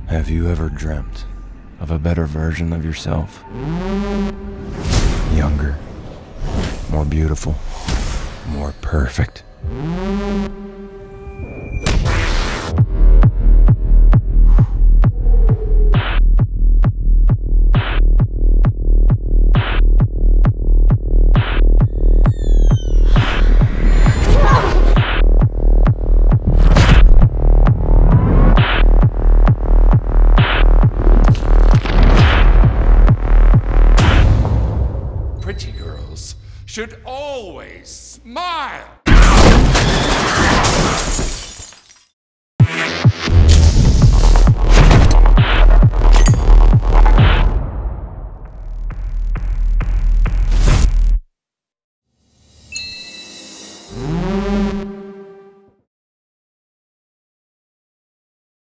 Have you ever dreamt of a better version of yourself? Younger, more beautiful, more perfect. Pretty girls should always smile.